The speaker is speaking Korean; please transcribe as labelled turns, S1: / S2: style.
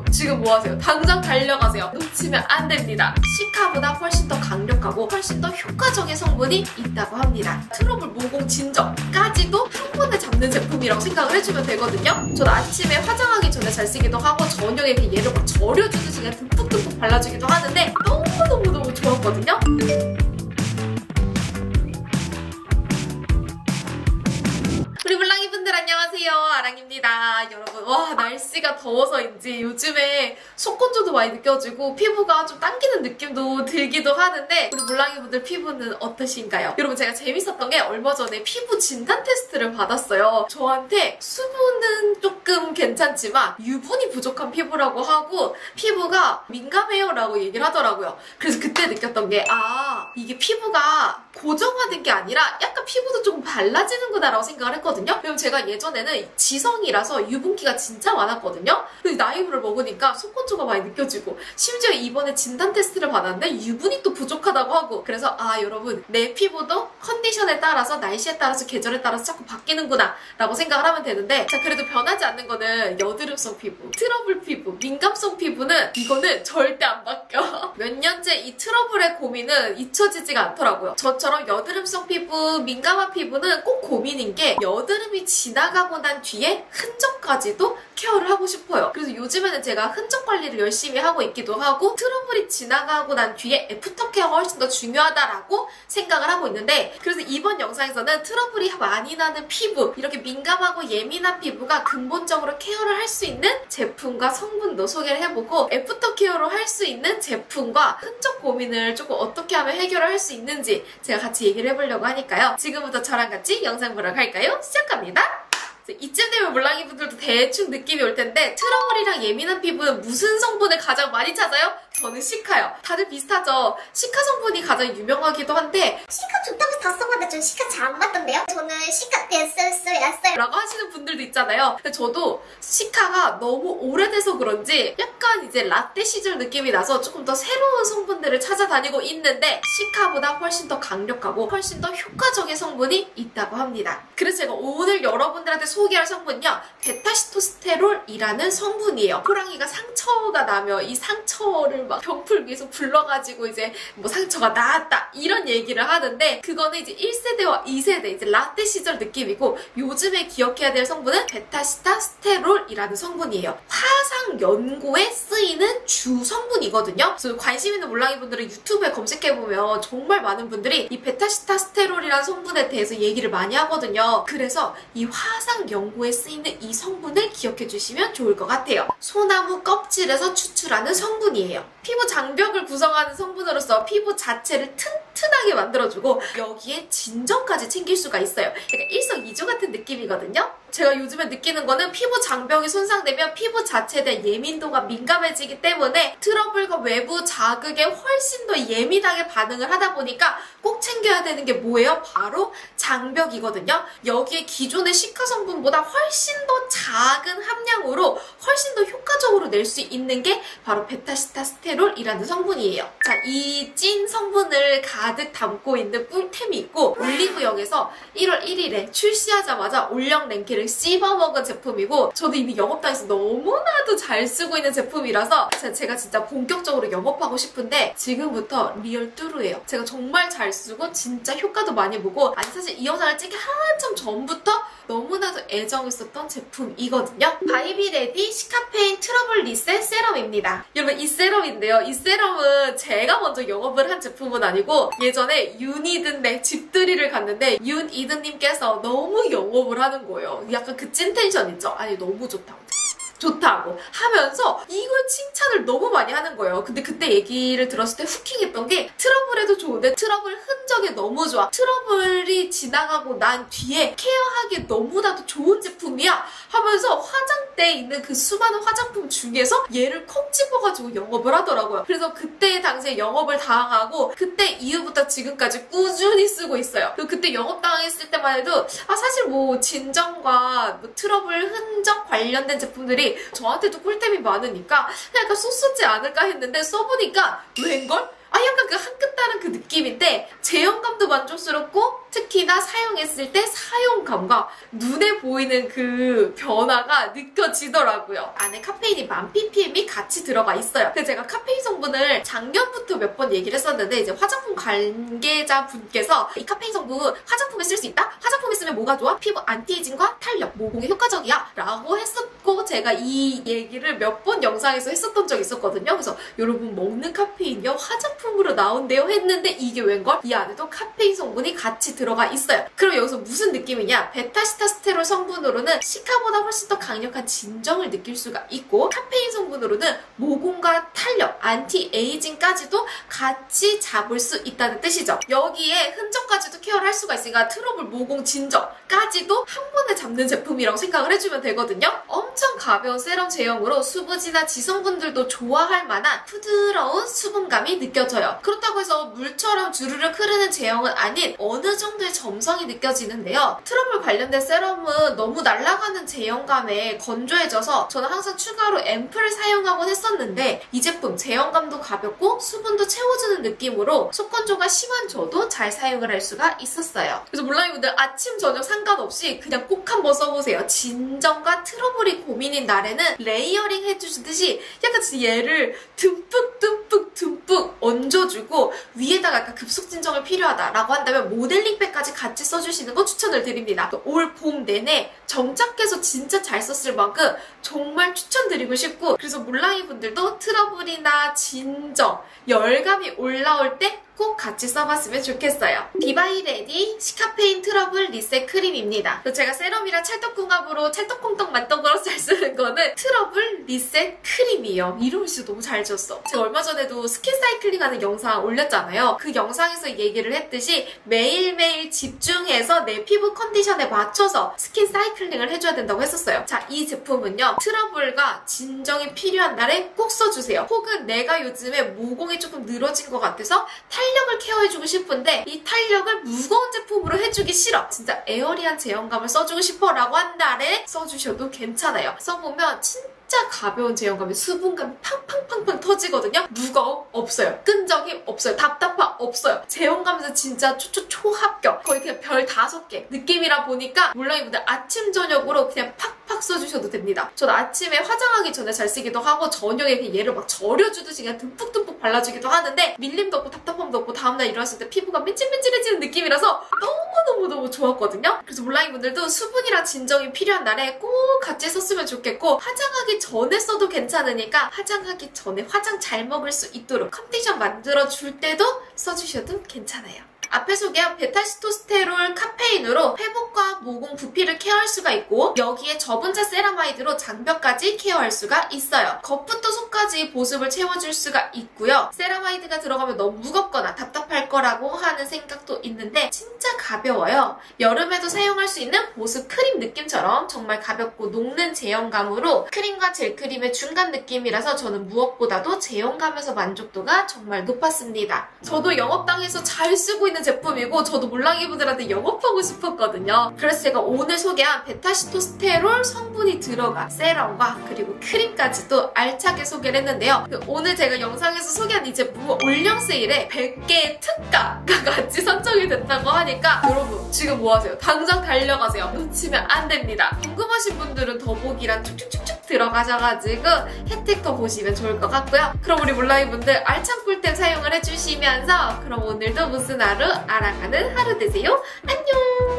S1: 지금 뭐하세요? 당장 달려가세요. 놓치면 안 됩니다. 시카보다 훨씬 더 강력하고 훨씬 더 효과적인 성분이 있다고 합니다. 트러블 모공 진정까지도 한 번에 잡는 제품이라고 생각을 해주면 되거든요. 저는 아침에 화장하기 전에 잘 쓰기도 하고 저녁에 얘를 막 절여주듯이 그냥 듬뿍듬뿍 발라주기도 하는데 너무너무 좋았거든요. 우리 물랑이 분들 안녕하세요. 아랑입니다. 여러분, 와, 날씨가 더워서인지 요즘에 속건조도 많이 느껴지고 피부가 좀 당기는 느낌도 들기도 하는데 우리 물랑이 분들 피부는 어떠신가요? 여러분, 제가 재밌었던 게 얼마 전에 피부 진단 테스트를 받았어요. 저한테 수분은 조금 괜찮지만 유분이 부족한 피부라고 하고 피부가 민감해요라고 얘기를 하더라고요. 그래서 그때 느꼈던 게 이게 피부가 고정화된 게 아니라 약간 피부도 조금 발라지는구나 라고 생각을 했거든요. 왜냐면 제가 예전에는 지성이라서 유분기가 진짜 많았거든요. 근데 나이를 먹으니까 속건조가 많이 느껴지고 심지어 이번에 진단 테스트를 받았는데 유분이 또 부족하다고 하고 그래서 여러분 내 피부도 컨디션에 따라서 날씨에 따라서 계절에 따라서 자꾸 바뀌는구나 라고 생각을 하면 되는데 자 그래도 변하지 않는 거는 여드름성 피부, 트러블 피부, 민감성 피부는 이거는 절대 안 바뀌어. 몇 년째 이 트러블의 고민은 잊혀지지가 않더라고요. 저처럼 여드름성 피부, 민감한 피부는 꼭 고민인 게 여드름이 지나가고 난 뒤에 흔적까지도 케어를 하고 싶어요. 그래서 요즘에는 제가 흔적 관리를 열심히 하고 있기도 하고 트러블이 지나가고 난 뒤에 애프터 케어가 훨씬 더 중요하다라고 생각을 하고 있는데 그래서 이번 영상에서는 트러블이 많이 나는 피부, 이렇게 민감하고 예민한 피부가 근본적으로 케어를 할 수 있는 제품과 성분도 소개를 해보고 애프터 케어로 할 수 있는 제품과 흔적 고민을 조금 어떻게 하면 해결을 할 수 있는지 제가 같이 얘기를 해보려고 하니까요. 지금부터 저랑 같이 영상 보러 갈까요? 시작합니다. 이쯤 되면 물랑이 분들도 대충 느낌이 올 텐데 트러블이랑 예민한 피부는 무슨 성분을 가장 많이 찾아요? 저는 시카요. 다들 비슷하죠? 시카 성분이 가장 유명하기도 한데
S2: 시카 좋다고 다 써봤는데 전 시카 잘 안 맞던데요? 저는 시카 됐어요
S1: 라고 하시는 분들도 있잖아요. 근데 저도 시카가 너무 오래돼서 그런지 약간 이제 라떼 시절 느낌이 나서 조금 더 새로운 성분들을 찾아다니고 있는데 시카보다 훨씬 더 강력하고 훨씬 더 효과적인 성분이 있다고 합니다. 그래서 제가 오늘 여러분들한테 소개할 성분은요, 베타시토스테롤이라는 성분이에요. 호랑이가 상처가 나면 이 상처를 막 병풀기에서 불러가지고 이제 뭐 상처가 나았다 이런 얘기를 하는데 그거는 이제 1세대와 2세대 이제 라떼 시절 느낌이고 요즘에 기억해야 될 성분은 베타시토스테롤이라는 성분이에요. 화상 연고에 쓰이는 주 성분이거든요. 그래서 관심 있는 물랑이 분들은 유튜브에 검색해보면 정말 많은 분들이 이 베타시토스테롤이라는 성분에 대해서 얘기를 많이 하거든요. 그래서 이 화상 연고에 쓰이는 이 성분을 기억해 주시면 좋을 것 같아요. 소나무 껍질에서 추출하는 성분이에요. 피부 장벽을 구성하는 성분으로서 피부 자체를 튼튼하게 만들어주고 여기에 진정까지 챙길 수가 있어요. 약간 일석이조 같은 느낌이거든요. 제가 요즘에 느끼는 거는 피부 장벽이 손상되면 피부 자체에 대한 예민도가 민감해지기 때문에 트러블과 외부 자극에 훨씬 더 예민하게 반응을 하다 보니까 꼭 챙겨야 되는 게 뭐예요? 바로 장벽이거든요. 여기에 기존의 시카 성분보다 훨씬 더 작은 함량으로 훨씬 더 효과적으로 낼 수 있는 게 바로 베타시토스테롤이라는 성분이에요. 자, 이 찐 성분을 가득 담고 있는 꿀템이 있고 올리브영에서 1월 1일에 출시하자마자 올영 랭키를 씹어먹은 제품이고 저도 이미 영업당해서 너무나도 잘 쓰고 있는 제품이라서 제가 진짜 본격적으로 영업하고 싶은데 지금부터 리얼 뚜루예요. 제가 정말 잘 쓰고 진짜 효과도 많이 보고 사실 이 영상을 찍기 한참 전부터 너무나도 애정있었던 제품이거든요. 바이비레디 시카페인 트러블 리셋 세럼입니다. 여러분 이 세럼인데요. 이 세럼은 제가 먼저 영업을 한 제품은 아니고 예전에 윤이든네 집들이를 갔는데 윤이든님께서 너무 영업을 하는 거예요. 약간 그 찐텐션 있죠? 아니 너무 좋다고 하면서 이걸 칭찬을 너무 많이 하는 거예요. 근데 그때 얘기를 들었을 때 후킹했던 게 트러블에도 좋은데 트러블 흔적이 너무 좋아. 트러블이 지나가고 난 뒤에 케어하기에 너무나도 좋은 제품이야 하면서 화장대에 있는 그 수많은 화장품 중에서 얘를 콕 집어가지고 영업을 하더라고요. 그래서 그때 당시에 영업을 당하고 그때 이후부터 지금까지 꾸준히 쓰고 있어요. 그리고 그때 영업당했을 때만 해도 사실 뭐 진정과 뭐 트러블 흔적 관련된 제품들이 저한테도 꿀템이 많으니까 약간 쏘쏘지 않을까 했는데 써보니까 웬걸? 약간 그 한 끗 다른 그 느낌인데 제형감도 만족스럽고 특히나 사용했을 때 사용감과 눈에 보이는 그 변화가 느껴지더라고요. 안에 카페인이 1000ppm이 같이 들어가 있어요. 근데 제가 카페인 성분을 작년부터 몇 번 얘기를 했었는데 이제 화장품 관계자분께서 이 카페인 성분 화장품에 쓸 수 있다? 화장품에 쓰면 뭐가 좋아? 피부 안티에이징과 탄력, 모공에 효과적이야 라고 했었고 제가 이 얘기를 몇 번 영상에서 했었던 적이 있었거든요. 그래서 여러분 먹는 카페인이요? 화장품으로 나온대요? 했는데 이게 웬걸? 이 안에도 카페인 성분이 같이 들어가 있어요. 그럼 여기서 무슨 느낌이냐? 베타시타스테롤 성분으로는 시카보다 훨씬 더 강력한 진정을 느낄 수가 있고 카페인 성분으로는 모공과 탄력, 안티에이징까지도 같이 잡을 수 있다는 뜻이죠. 여기에 흔적까지도 케어를 할 수가 있으니까 트러블, 모공, 진정까지도 한 번에 잡는 제품이라고 생각을 해주면 되거든요. 엄청 가벼운 세럼 제형으로 수부지나 지성분들도 좋아할 만한 부드러운 수분감이 느껴져요. 그렇다고 해서 물처럼 주르륵 흐르는 제형은 아닌 어느 정도의 점성이 느껴지는데요. 트러블 관련된 세럼은 너무 날아가는 제형감에 건조해져서 저는 항상 추가로 앰플을 사용하곤 했었는데 이 제품 제형감도 가볍고 수분도 채워주는 느낌으로 속건조가 심한 저도 잘 사용을 할 수가 있었어요. 그래서 몰랑이분들 아침 저녁 상관없이 그냥 꼭 한번 써보세요. 진정과 트러블이 고민인 날에는 레이어링 해주듯이 약간 얘를 듬뿍 얹어주고 위에다가 약간 급속 진정을 필요하다라고 한다면 모델링팩까지 같이 써주시는 거 추천을 드립니다. 올 봄 내내 정착해서 진짜 잘 썼을 만큼 정말 추천드리고 싶고 그래서 몰랑이 분들도 트러블이나 진정, 열감이 올라올 때 꼭 같이 써봤으면 좋겠어요. 디바이레디 시카페인 트러블 리셋 크림입니다. 제가 세럼이랑 찰떡궁합으로 찰떡콩떡 만떡으로 잘 쓰는 거는 트러블 리셋 크림이에요. 이름을 진짜 너무 잘 지었어. 제가 얼마 전에도 스킨 사이클링 하는 영상 올렸잖아요. 그 영상에서 얘기를 했듯이 매일매일 집중해서 내 피부 컨디션에 맞춰서 스킨 사이클링을 해줘야 된다고 했었어요. 자, 이 제품은요. 트러블과 진정이 필요한 날에 꼭 써주세요. 혹은 내가 요즘에 모공이 조금 늘어진 것 같아서 탄력을 케어해주고 싶은데 이 탄력을 무거운 제품으로 해주기 싫어. 진짜 에어리한 제형감을 써주고 싶어 라고 한 날에 써주셔도 괜찮아요. 써보면 진짜 가벼운 제형감에 수분감이 팡팡팡팡 터지거든요. 무거움 없어요. 끈적임 없어요. 답답함 없어요. 제형감에서 진짜 초합격. 거의 그냥 별 5개 느낌이라 보니까 몰랑이분들 아침 저녁으로 그냥 팍팍 써주셔도 됩니다. 저도 아침에 화장하기 전에 잘 쓰기도 하고 저녁에 그냥 얘를 막 절여주듯이 그냥 듬뿍듬뿍 발라주기도 하는데 밀림도 없고 답답함도 없고 다음날 일어났을 때 피부가 맨질맨질해지는 느낌이라서 너무너무 좋았거든요. 그래서 몰랑이분들도 수분이랑 진정이 필요한 날에 꼭 같이 썼으면 좋겠고 화장하기 전에 써도 괜찮으니까 화장하기 전에 화장 잘 먹을 수 있도록 컨디션 만들어줄 때도 써주셔도 괜찮아요. 앞에 소개한 베타시토스테롤 카페인으로 회복과 모공 부피를 케어할 수가 있고 여기에 저분자 세라마이드로 장벽까지 케어할 수가 있어요. 겉부터 속까지 보습을 채워줄 수가 있고요. 세라마이드가 들어가면 너무 무겁거나 답답할 거라고 하는 생각도 있는데 진짜 가벼워요. 여름에도 사용할 수 있는 보습 크림 느낌처럼 정말 가볍고 녹는 제형감으로 크림과 젤크림의 중간 느낌이라서 저는 무엇보다도 제형감에서 만족도가 정말 높았습니다. 저도 영업당해서 잘 쓰고 있는 제품이고 저도 몰랑이분들한테 영업하고 싶었거든요. 그래서 제가 오늘 소개한 베타시토스테롤 성분이 들어간 세럼과 그리고 크림까지도 알차게 소개를 했는데요. 오늘 제가 영상에서 소개한 이 제품은 올영 세일에 100개의 특가가 같이 선정이 됐다고 하니까 여러분 지금 뭐하세요? 당장 달려가세요. 놓치면 안 됩니다. 궁금하신 분들은 더보기란 쭉쭉쭉쭉 들어가셔가지고 혜택 더 보시면 좋을 것 같고요. 그럼 우리 몰랑이분들 알찬 꿀템 사용을 해주시면서 그럼 오늘도 무슨 하루 알아가는 하루 되세요. 안녕!